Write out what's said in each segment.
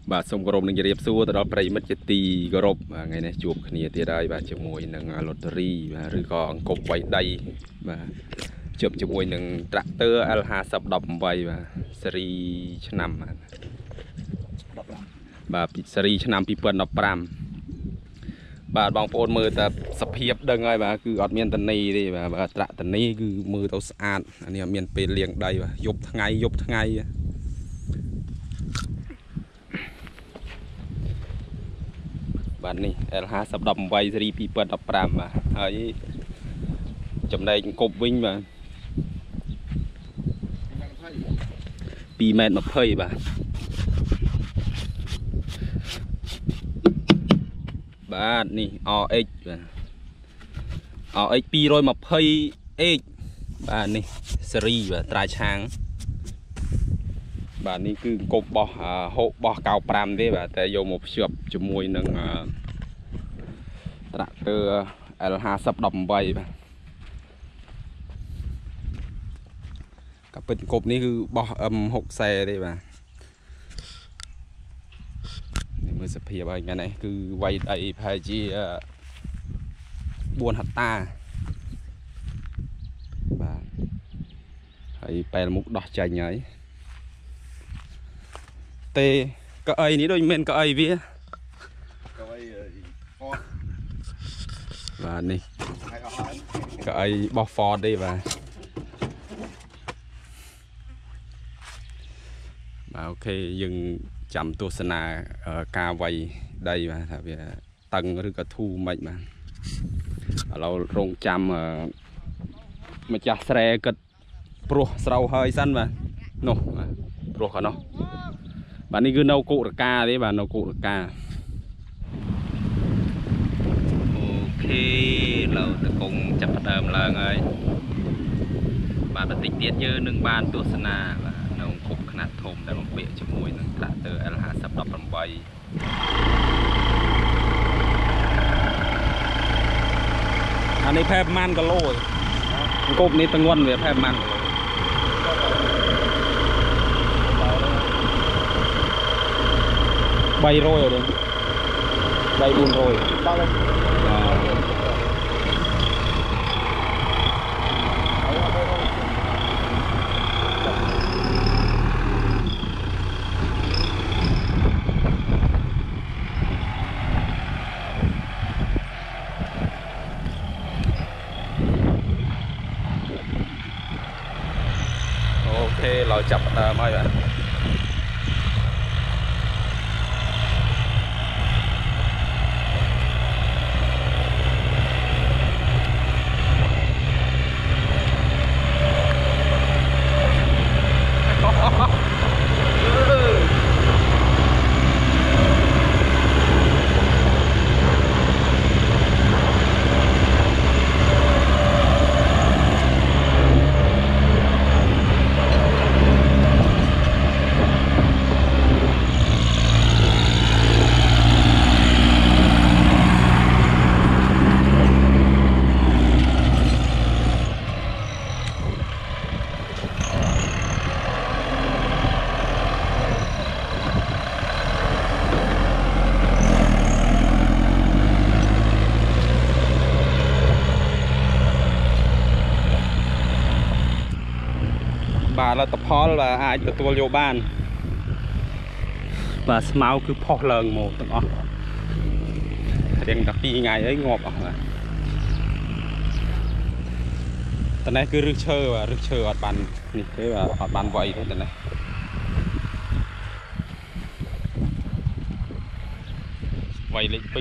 បាទសូមគោរពនឹងជម្រាបសួរទៅដល់ប្រិយមិត្តជាទីគោរពថ្ងៃនេះជួបគ្នាទៀតហើយបាទជាមួយនឹងលូតេរីបាទឬក៏អង្គប់វៃដៃបាទជួបជាមួយនឹងត្រាក់ទ័រ L5018 បាទស៊េរីឆ្នាំបាទស៊េរីឆ្នាំ2015បាទបងប្អូនមើលតែសភាពដឹងហើយបាទគឺអត់មានតនីទេបាទត្រាក់តនីគឺមើលទៅស្អាតអានេះអត់មានពេលលាងដៃបាទយប់ថ្ងៃបាទនេះ L5018 ស៊េរី2015បាទហើយចំណែកអង្គប់វិញបាទ2.20 ម៉ែត្របាទបាទនេះ RX បាទ RX 220X បាទនេះស៊េរីបាទត្រាឆាងបាទនេះគឺអង្គប់បោះហូបបោះ95ទេបាទតែយកមកភ្ជាប់ជាមួយនឹងត្រាក់ទ័រ L5018 បាទកាពិតអង្គប់នេះគឺបោះ M60 ទេបាទនេះមើលសភាពហើយថ្ងៃនេះគឺវាយដៃប្រហែលជា4ហត្តាបាទហើយពេលមុខដោះចាញ់ហើយទេកៅអីនេះដូចមានកៅអីវាបាទនេះកៅអីបោះ Ford ទេបាទអូខេយើងចាំទស្សនាការវាយដីបាទថាវាតឹងឬក៏ធូរមិនបាទឥឡូវរងចាំម្ចាស់ស្រែគិតព្រោះស្រូវហើយសិនបាទនោះបាទព្រោះកណោះបាទនេះគឺនៅគុរកាទេបាទនៅគុរកាអូខេเราតកងចាប់ផ្ដើមឡើងហើយបាទបន្តិចទៀតយើងនឹងបានទស្សនាបាទនៅអង្គប់ខ្នាតធំដែលបំពាក់ជាមួយនឹងត្រាក់ទ័រ L5018 អានេះផែប្រមាណគីឡូអង្គប់នេះទងន់វាផែប្រមាណគីឡូ300ទេ3-400អូខេเราចាប់ដើមហើយបាទបាទលទ្ធផលបាទអាចទទួលយកបានបាទស្មៅគឺផុសឡើងមកទាំងអស់រៀងតែ2ថ្ងៃអីងាប់អស់បាទតនេះគឺរឹសឈើបាទរឹសឈើអត់បាននេះទេបាទអត់បានវាយទេតនេះវាយលេខ2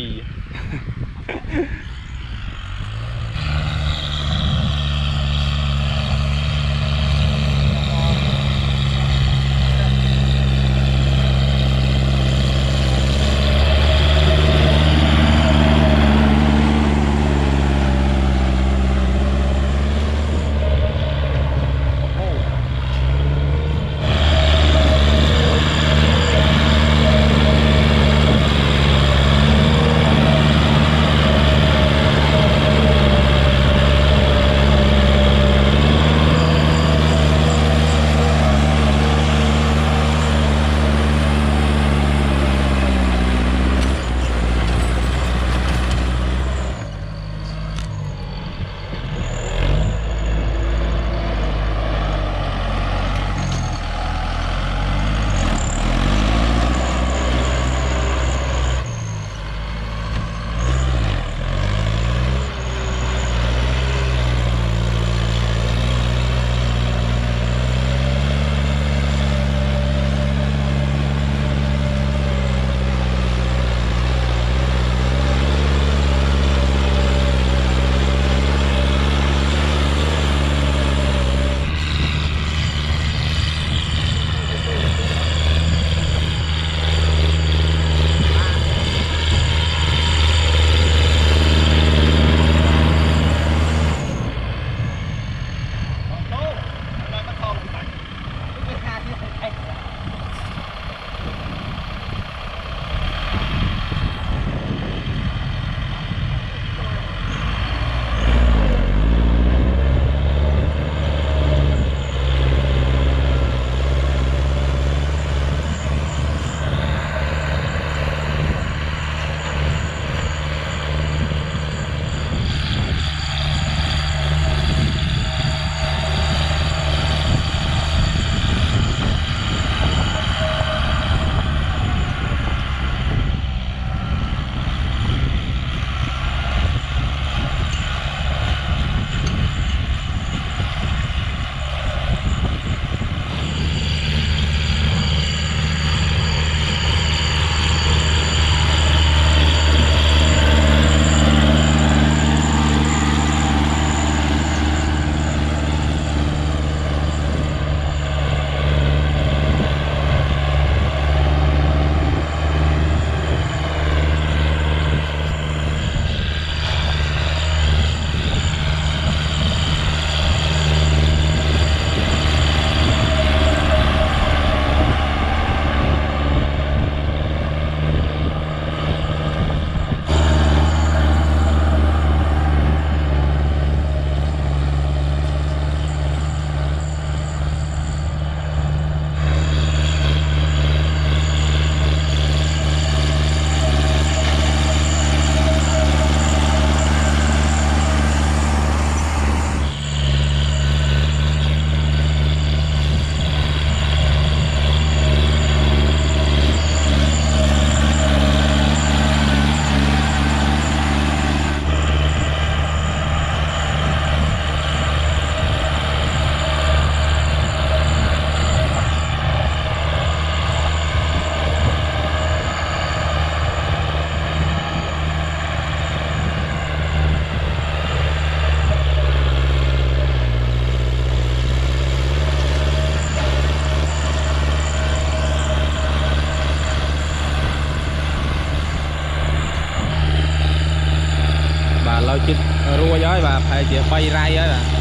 rùa giới và phải chỉ bay ray á là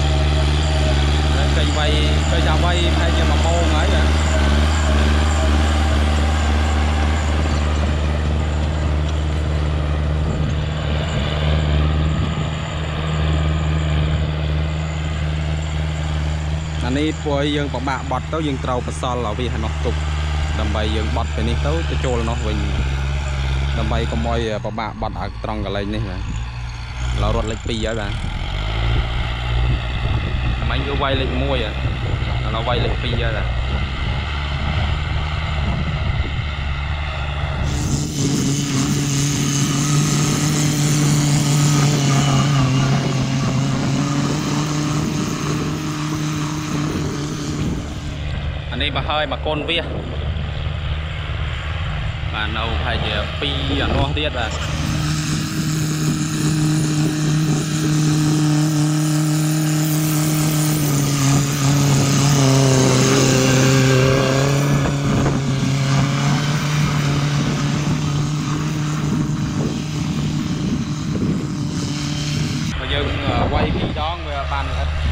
cây bay cây chào bay phải chỉ mà mô ấy là anh ấy bôi dương bọn bạn bọt tới dương trâu và sol là vì nó tục đầm bay dương bọt vềនេះទៅចូលnóវិញđầm bay có môi bọn bạn bọt ở trong cái này nàyเรารถเล็กปีเยอะกันทำไมก็ไวเล็กมวยอ่ะเราไวเล็กปีเยอะเลยอันนี้มาเฮยมาโกนเวียมาเอาใครจะปีอย่างนู้นเดียดอ่ะquay khi đó bàn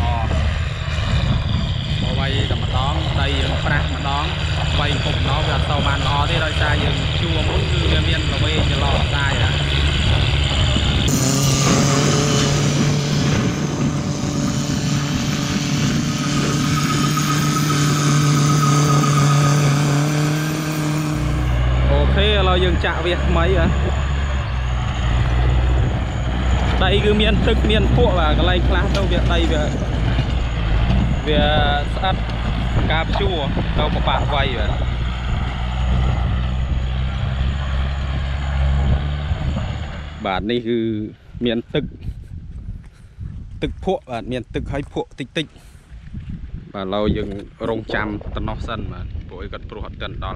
quay tầm đó đây phát mà đó quay cục nó về sau bàn nó thế rồi xa dừng chua muốn cứ viên là quay cho lò sai à ok là dừng chạm việc mấy à đây cứ miền thức miền phụ và cái này class đâu việc đây về sát cà chua đâu có bạn quay vậy bản nàyคือเมียนตึกพวกเมียนตึกให้พวกติ๊กvà เรายังโรงจำตนอกสั้นมาป่วยกันปวดกันตอน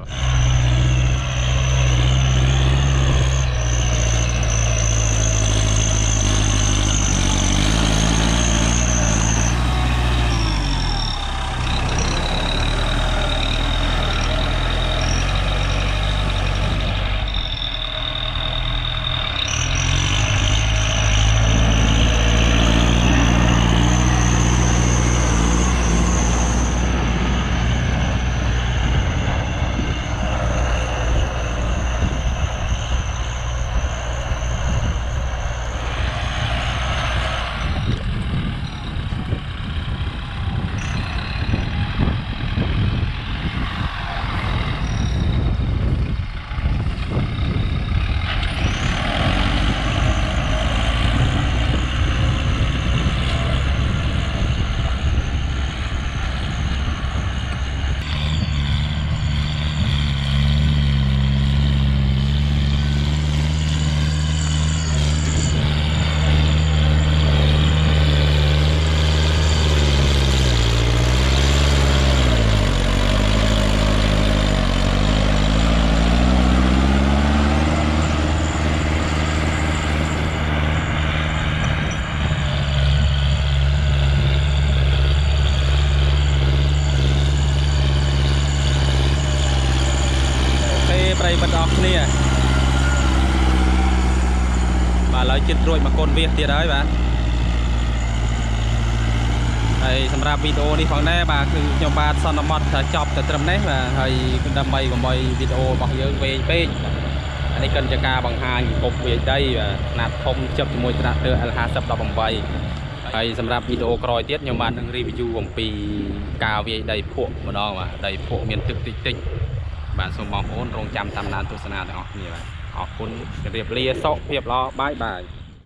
บันดอกนี่bà lấy chết rồi mà con việc tiệt đấy bạn thầyสำหรับวิดีโอนี้ของแน่bàคือโยมบาสอนมอดจอบแต่ตรมแน่và thầy đam mê của mọi video bằng dương về bên anh ấy cần cho ca bằng hai cục về đây và nạp không chấp cho môi trạc đưa hai sập đọc bằng vậy thầy สำหรับวิดีโอคอยtiếtโยมบาđang review bằngปีกาวvề đầy phụ mà đó mà đầy phụ miền thực tích bạn số mong ôn rong chăm tam nán tu sanh nào đó như vậy họ cũng เรียบเรียโซเรียบร้อยบายบาย